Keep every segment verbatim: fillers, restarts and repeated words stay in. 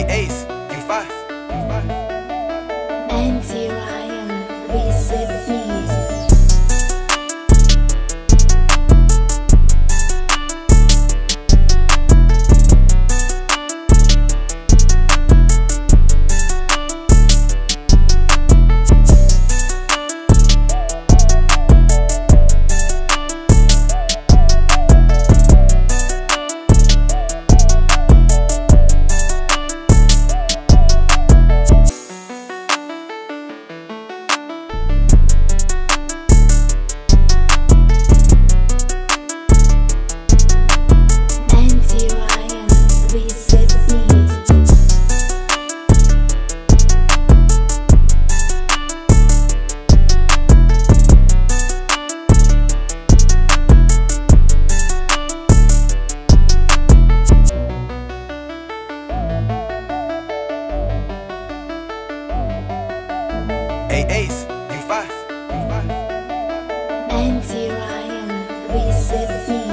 Hey Ace, you five, you five. And here I am, we said me. Hey Ace, you five, you five. And here I am, we said me.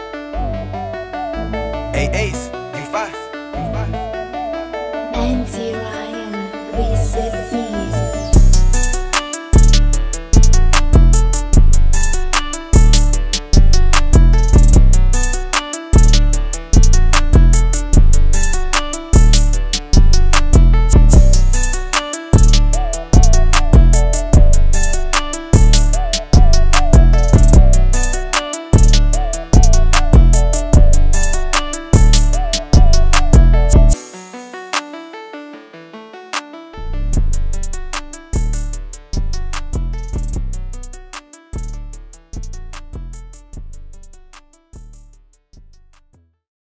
Hey Ace, you five, you five. And here